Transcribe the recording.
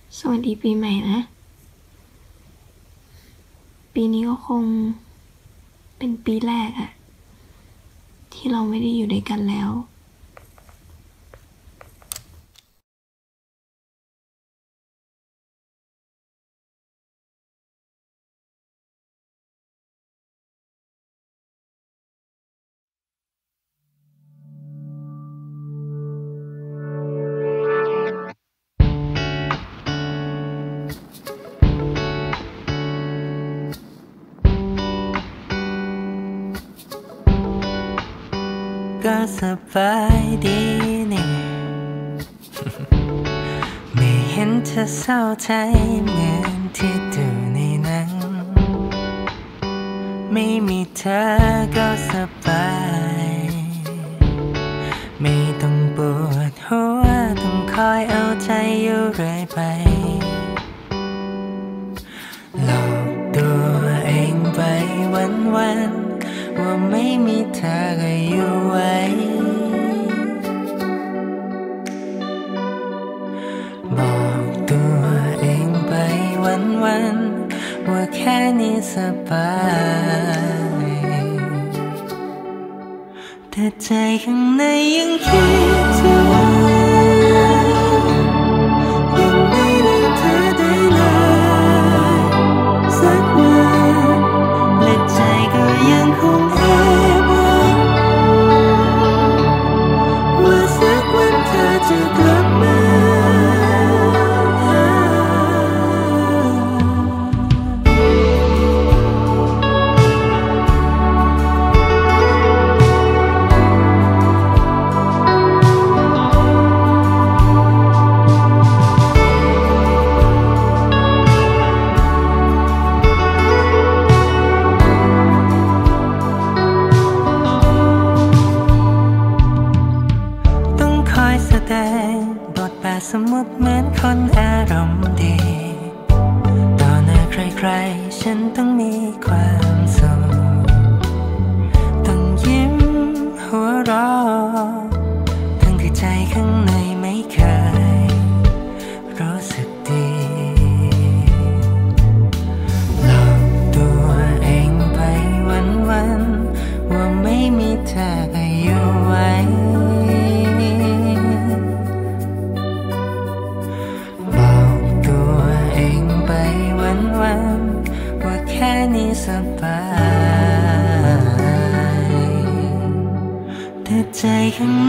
สวัสดีปีใหม่นะปีนี้ก็คงเป็นปีแรกอะที่เราไม่ได้อยู่ด้วยกันแล้วก็สบายดีนี่ ไม่เห็นเธอเศร้าใจเหมือนที่ดูในหนังไม่มีเธอก็สบายไม่ต้องปวดหัวต้องคอยเอาใจอยู่เรื่อยไปหลอกตัวเองไปวันๆว่าไม่มีเธอก็อยู่ไว้บอกตัวเองไปวันๆว่าแค่นี้สบายแต่ใจข้างในยังคิดถึงยังไม่ลืมเธอได้เลยสักวันและใจก็ยังคงแอบหวังว่าสักวันเธอจะกลับมาแสดงบทบาทสมมุติเหมือนคนอารมณ์ดีต่อหน้าใครๆฉันต้องมีความสุขต้องยิ้มหัวเราะทั้งที่ใจข้างในไม่เคยรู้สึกดีหลอกตัวเองไปวันๆว่าไม่มีเธอก็อยู่ไว้ว่าแค่นี้สบายแต่ใจข้าง